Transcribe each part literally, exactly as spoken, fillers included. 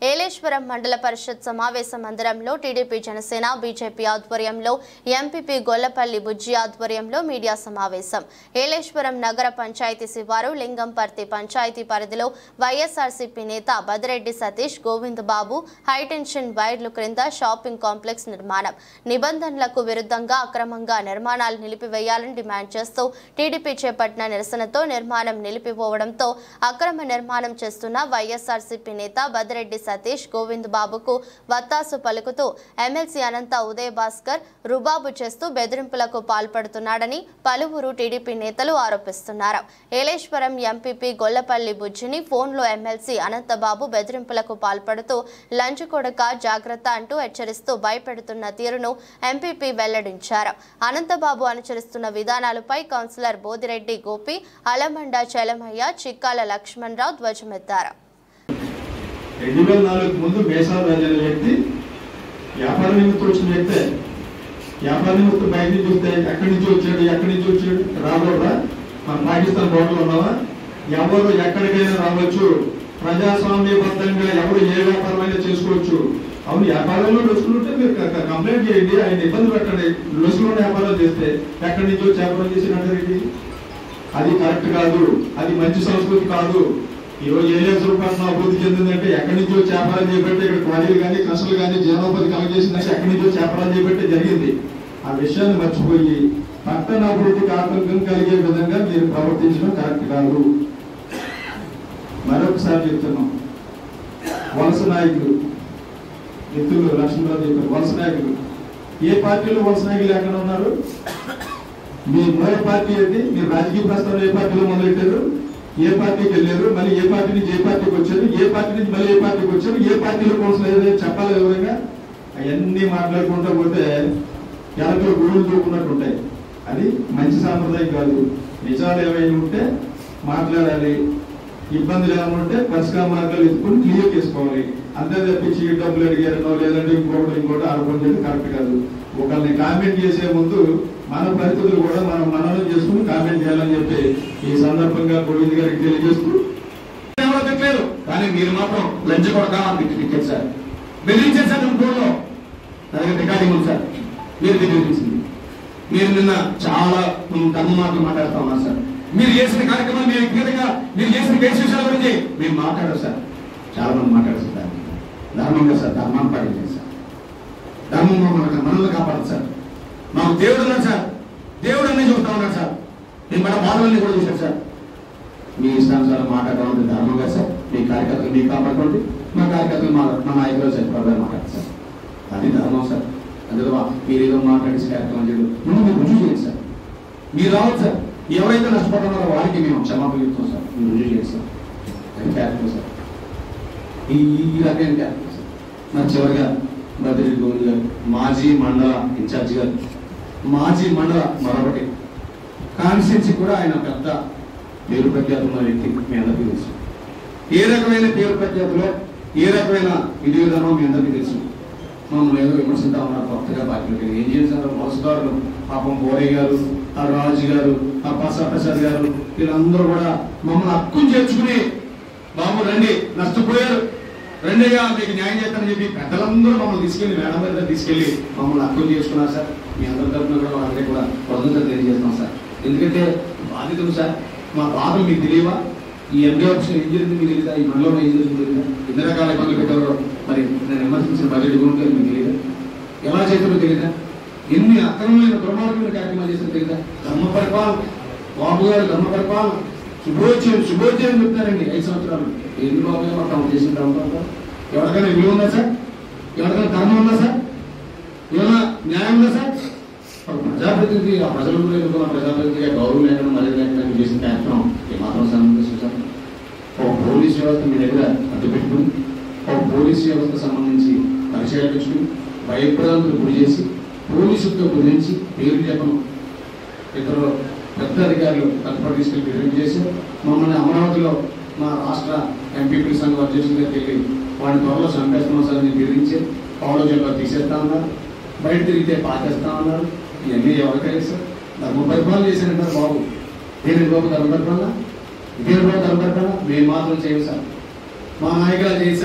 ఏలేశ్వరం మండల పరిషత్ సమావేశ మందిరంలో టీడీపీ జనసేన బీజేపీ ఆధ్వర్యంలో ఎంపీపీ గొల్లపల్లి బుజ్జి ఆధ్వర్యంలో మీడియా సమావేశం. ఏలేశ్వరం నగర పంచాయతీ శివారు లింగంపర్తి పంచాయతీ పరిధిలో వైఎస్ఆర్సీపీ నేత బదిరెడ్డి సతీష్ గోవింద్ బాబు హైటెన్షన్ వైర్లు క్రింద షాపింగ్ కాంప్లెక్స్ నిర్మాణం నిబంధనలకు విరుద్ధంగా అక్రమంగా నిర్మాణాలు నిలిపివేయాలని డిమాండ్ చేస్తూ టీడీపీ చేపట్టిన నిరసనతో నిర్మాణం నిలిపిపోవడంతో అక్రమ నిర్మాణం చేస్తున్న వైఎస్ఆర్సీపీ నేత బదిరెడ్డి సతీష్ గోవింద్ బాబుకు వత్తాసు పలుకుతూ ఎమ్మెల్సీ అనంత ఉదయ్ భాస్కర్ రుబాబు చేస్తూ బెదిరింపులకు పాల్పడుతున్నాడని పలువురు టీడీపీ నేతలు ఆరోపిస్తున్నారు. ఏలేశ్వరం ఎంపీపీ గొల్లపల్లి బుజ్జిని ఫోన్లో ఎమ్మెల్సీ అనంతబాబు బెదిరింపులకు పాల్పడుతూ లంచ్ కొడక జాగ్రత్త అంటూ హెచ్చరిస్తూ భయపెడుతున్న తీరును ఎంపీపీ వెల్లడించారు. అనంతబాబు అనుసరిస్తున్న విధానాలపై కౌన్సిలర్ బోదిరెడ్డి గోపి, అలమండ చలమయ్య, చిక్కాల లక్ష్మణరావు ధ్వజమెత్తారు. రెండు వేల నాలుగు ముందు మేషాల రాజు అనే వ్యక్తి వ్యాపార నిమిత్తం వచ్చిన వ్యక్తే. వ్యాపార నిమిత్తం బయట నుంచి వస్తే ఎక్కడి నుంచి వచ్చాడు ఎక్కడి నుంచి వచ్చాడు రాబోరా మన పాకిస్తాన్ బోర్డర్లో ఉన్నావా? ఎవరు ఎక్కడికైనా రావచ్చు, ప్రజాస్వామ్యబద్ధంగా ఎవరు ఏ వ్యాపారమైనా చేసుకోవచ్చు. అవును, వ్యాపారంలో లొసుకుంటే మీరు కంప్లైంట్ చేయండి, ఆయన ఇబ్బంది పెట్టండి. లొసుకులో వ్యాపారాలు చేస్తే ఎక్కడి నుంచి వచ్చి వ్యాపారం చేసినట్టు అది కరెక్ట్ కాదు, అది మంచి సంస్కృతి కాదు. ఈ రోజు ఏలేశ్వరం పట్టణం అభివృద్ధి చెందిందంటే ఎక్కడి నుంచో వ్యాపారం చేపట్టే ఇక్కడ క్వారీలు కానీ కసలు కానీ జీవనోపాధి కలగజేసిందంటే ఎక్కడి నుంచో వ్యాపారం చేపట్టే జరిగింది. ఆ విషయాన్ని మర్చిపోయి పట్టణ అభివృద్ధికి ఆటంకం కలిగే విధంగా మీరు ప్రవర్తించడం కరెక్ట్ కాదు. మరొకసారి చెప్తున్నాం, వలస నాయకులు మిత్రులు లక్ష్మణరావు చెప్పారు, వలస నాయకులు ఏ పార్టీలో వలస నాయకులు ఎక్కడ ఉన్నారు? మీ మూల పార్టీ ఏంటి? మీరు రాజకీయ ప్రస్థానం ఏ పార్టీలో మొదలెట్టారు? ఏ పార్టీకి వెళ్ళారు? మళ్ళీ ఏ పార్టీ నుంచి ఏ పార్టీకి వచ్చారు? ఏ పార్టీ నుంచి మళ్ళీ ఏ పార్టీకి వచ్చారు? ఏ పార్టీలో కోసం ఏదైనా చెప్పాలి వివరంగా. అవన్నీ మాట్లాడుకుంటూ పోతే ఎలకలు గుడులు చూపుకున్నట్టు ఉంటాయి. అది మంచి సాంప్రదాయం కాదు. నిజాలు ఏమైనా ఉంటే మాట్లాడాలి, ఇబ్బందులు ఏమైనా ఉంటే పరిష్కార మార్గాలు ఎత్తుకుని క్లియర్ చేసుకోవాలి. అంతే తప్పించి డబ్బులు అడిగారనో లేదంటే ఇంకోటి ఇంకోటి ఆరోపణ చేయడం కరెక్ట్ కాదు. ఒకరిని కామెంట్ చేసే ముందు మన పరిస్థితులు కూడా మనం మననం చేసుకుని కామెంట్ చేయాలని చెప్పి ఈ సందర్భంగా గోవింద్ గారికి తెలియజేస్తూ పెట్టలేదు. కానీ మీరు మాత్రం లంచ్ కొడక టికెట్ సార్ బెదిరించారు సార్. ఫోన్లో అలాగే రికార్డింగ్ ఉంది సార్. మీరు బెదిరించింది, మీరు నిన్న చాలా తమ మాటలు మాట్లాడుతూ ఉన్నారు సార్. మీరు చేసిన కార్యక్రమాలు మీరు వ్యక్తిగతంగా మీరు చేసిన కేసు విషయాల గురించి మీరు మాట్లాడారు సార్. చాలా మంది మాట్లాడారు సార్. ధర్మంగా సార్, ధర్మాన్ని పాటించారు సార్. ధర్మంలో మనకు మనల్ని కాపాడదు సార్. మాకు దేవుడు ఉన్నాడు సార్, దేవుడు అన్నీ చూస్తా ఉన్నాడు సార్. నేను మన బాధలన్నీ కూడా చూశాను సార్. మీ ఇష్టానుసారం మాట్లాడడం ధర్మంగా సార్. మీ కార్యకర్తలు మీకు కాపాడుకోండి, మా కార్యకర్తలు మా మా నాయకులు సార్ ప్రాబ్లం మాట్లాడారు సార్. అది ధర్మం సార్. అందులో మీరు ఏదో మాట్లాడేసి కార్యక్రమం చేయడం ముందు మీరు రుజువు చేయండి సార్. మీరు రావచ్చు సార్. ఎవరైతే నష్టపడుతున్నారో వారికి మేము క్షమాపణ చెప్తాం సార్. మీరు రుజువు చేయండి సార్. అది క్యారెక్టర్ సార్. ఈ ఈ రకమైన క్యారెక్టర్ సార్. నాకు చివరిగా బదిరెడ్డి గోవింద్ గారు మాజీ మండల ఇన్ఛార్జి గారు, మాజీ మండల మరొకటి కాన్స్టిట్యూన్సీ కూడా ఆయన పెద్ద పేరు ప్రఖ్యాతున్న వ్యక్తి. మీ అందరికీ తెలుసు. ఏ రకమైన పేరు ప్రఖ్యాతులో ఏ రకమైన విధి విధానం మీ అందరికీ తెలుసు. మమ్మల్ని ఏదో విమర్శిస్తా ఉన్నారు కొత్తగా పార్టీలకి. ఏం చేశారు మోసదారులు పాపం బోరయ్య గారు, ఆ రాజు గారు, ఆ ప్రసాద్ ప్రసాద్ గారు, వీళ్ళందరూ కూడా మమ్మల్ని హక్కును చేర్చుకుని బాబు రండి నష్టపోయారు రెండేగా మీకు న్యాయం చేస్తానని చెప్పి పెద్దలందరూ మమ్మల్ని తీసుకెళ్లి మేడం దగ్గర తీసుకెళ్లి మమ్మల్ని హక్కులు చేసుకున్నారు సార్. మీ అందరి తరఫున కూడా వాళ్ళందరూ కూడా స్వతంత్రం తెలియజేస్తాం సార్. ఎందుకంటే బాధితులు సార్, మా బాధలు మీకు తెలియవా? ఈ ఎంపీ ఆఫీస్లో ఏం జరిగింది మీకు తెలియదా? ఈ మండలంలో ఏం జరిగింది తెలియదా? ఎన్ని రకాల ఇబ్బందులు పెట్టారో మరి నేను విమర్శించిన బడ్జెట్ గురించి మీకు తెలియదా? ఎలా చేస్తారో తెలియదా? ఎన్ని అక్రమమైన దుర్మార్గమైన కార్యక్రమాలు చేస్తారో తెలియదా? ధర్మ పరిపాలన బాబు గారు, ధర్మ పరిపాలన శుభోచ్యం శుభోచ్యం చెప్తారండి. ఐదు సంవత్సరాలు ఎన్ని బాబు తాము చేసిన తర్వాత ఎవరికైనా విలువ ఉందా సార్? ఎవరికైనా ధర్మం ఉందా సార్? ఏమైనా న్యాయం ఉందా సార్? ప్రజాప్రతినిధి ఆ ప్రజల ఎన్నుకున్న ప్రజాప్రతినిధిగా గౌరవం లేకుండా మర్యాద లేకుండా చేసిన కార్యక్రమం ఏమాత్రం సంబంధించారు. ఒక పోలీస్ వ్యవస్థ మీ దగ్గర అడ్డు పెట్టుకుని ఒక పోలీస్ వ్యవస్థ సంబంధించి పరిచయాలు పెంచుకుని భయప్రదాలకు గురి చేసి పోలీసులతో గురించి పేరు చెప్పను ఇద్దరు పెద్ద అధికారులు తదుపరి తీసుకెళ్లి బెదిరింపు చేసి మమ్మల్ని అమరావతిలో మా రాష్ట్ర ఎంపీపీ సంఘం అధ్యక్షుల దగ్గరికి వెళ్ళి వాడిని త్వరలో చంపేస్తున్నాం సార్ అని బెదిరించి పౌడ జిల్లా తీసేస్తా ఉన్నారు. బయట తిరిగితే పాకేస్తా ఉన్నారు. ఇవన్నీ ఎవరికైనా సార్ ధర్మ పరిపాలన చేశారంటారు బాబు. దేని బాబు ధర్మ పరిపాలన? ఇదే బాబు ధర్మ పరిపాలన? మేము మాత్రం చేయం సార్. మా నాయకులు చేశారు.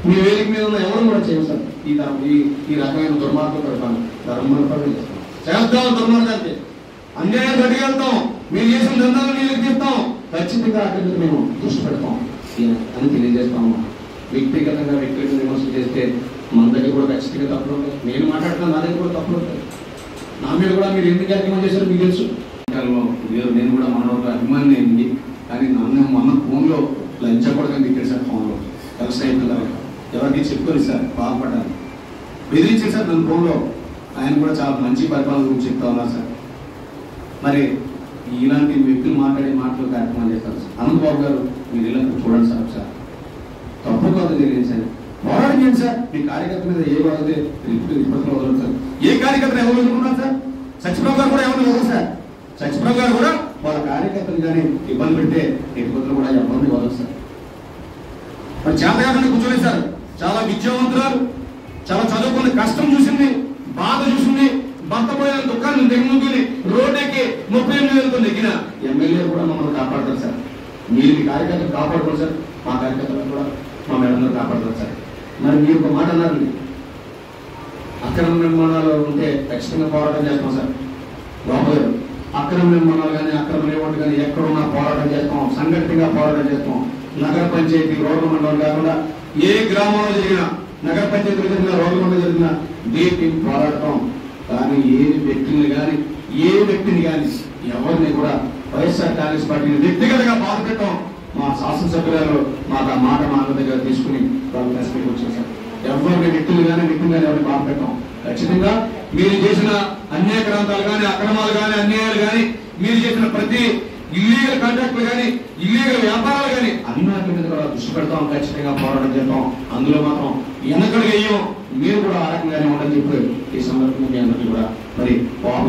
మీ వేదిక మీద ఉన్న ఎవరు కూడా చేయం సార్. ఈ ఈ ఈ రకమైన దుర్మార్గం పెడతాను ధర్మపడి చేస్తాం. దుర్మార్గాన్ని అన్యాయం గడిగెళ్తాం. మీరు చేసిన దందాలు నీళ్ళకి తీస్తాం. ఖచ్చితంగా అక్కడికి మేము దృష్టి పెడతాం అని తెలియజేస్తాము. వ్యక్తిగతంగా వ్యక్తిగత విమర్శలు చేస్తే మన దగ్గర కూడా ఖచ్చితంగా తప్పులు ఉంటాయి. నేను మాట్లాడుతున్నాను, నా దగ్గర కూడా తప్పులు ఉంటాయి. నా మీద కూడా మీరు ఎందుకు కార్యక్రమం చేశారో మీకు తెలుసు. నేను కూడా మనోడు అభిమాని అయింది, కానీ నన్ను మొన్న ఫోన్లో లంచకూడదని తిట్టాడు సార్. ఫోన్లో కలిసి అయిపోతారు ఎవరికి చెప్పుకోలేదు సార్, బాధపడ్డాను. బెదిరించారు సార్ నన్ను ఫోన్లో. ఆయన కూడా చాలా మంచి పరిపాలన గురించి చెప్తా ఉన్నారు సార్. మరి ఇలాంటి వ్యక్తులు మాట్లాడే మాటలు కార్యక్రమం చేస్తారు సార్. అనంతబాబు గారు మీరు ఇలా చూడండి సార్, సార్ తప్పు కాదు తెలియదు సార్, పోరాటం చేయండి సార్. మీ కార్యకర్త మీద ఏ బాధతే ఇప్పట్లో వదలదు సార్. ఏ కార్యకర్తను ఎవరు వదులుకున్నారు సార్? సత్యప్రభు గారు కూడా ఎవరు వదలరు సార్. సత్యప్రభు గారు కూడా వాళ్ళ కార్యకర్తలు కానీ ఇబ్బంది పెట్టే ఇబ్బందులు కూడా ఇబ్బంది వదలరు సార్. మరి చేతగానే కూర్చోలేదు సార్. చాలా విద్యావంతురాలు, చాలా చదువుకుని కష్టం చూసింది, బాధ చూసింది, భర్త పోయిన దుఃఖాన్ని దిగుముకుని రోడ్డుకి ముప్పై ఎనిమిది వేలతో నెగ్గిన ఎమ్మెల్యే కూడా మమ్మల్ని కాపాడతారు సార్. మీరు మీ కార్యకర్తలు కాపాడుకోరు సార్, మా కార్యకర్తలను కూడా మా మేడందరూ కాపాడతారు సార్. మరి మీరు ఒక మాట అన్నారండి, అక్రమ నిర్మాణాలు ఉంటే ఖచ్చితంగా పోరాటం చేస్తాం సార్. బాబు గారు అక్రమ నిర్మాణాలు కానీ అక్రమ లేఅవుట్ కానీ ఎక్కడున్నా పోరాటం చేస్తాం, సంఘటితంగా పోరాటం చేస్తాం. నగర పంచాయతీ రోడ్ల మండలం కాకుండా ఏ గ్రామంలో జరిగిన నగర పంచాయతీలో జరిగిన రోడ్ల మండలం జరిగిన దీనికి పోరాడటం. కానీ ఏ వ్యక్తిని కానీ ఏ వ్యక్తిని కానీ ఎవరిని కూడా వైఎస్ఆర్ కాంగ్రెస్ పార్టీని వ్యక్తిగతంగా బాధ పెట్టడం మా శాసనసభ్యులు మాకు ఆ మాట మా దగ్గర తీసుకుని వాళ్ళు రెస్పెక్ట్ వచ్చారు సార్. ఎవరిని వ్యక్తులు కానీ వ్యక్తులు కానీ ఎవరిని బాధ పెట్టడం. ఖచ్చితంగా మీరు చేసిన అన్యాయ గ్రంథాలు కానీ అక్రమాలు కానీ అన్యాయాలు కానీ మీరు చేసిన ప్రతి ఇల్లీగల్ కాంట్రాక్టులు కానీ ఇల్లీగల్ వ్యాపారాలు కానీ అన్నిటి మీద కూడా దృష్టి పెడతాం. ఖచ్చితంగా పోరాటం చేద్దాం. అందులో మాత్రం వెనకడుగు వేయం. మీరు కూడా ఆ రకంగానే ఉండని చెప్పి ఈ సందర్భంగా మీ అందరికీ కూడా మరి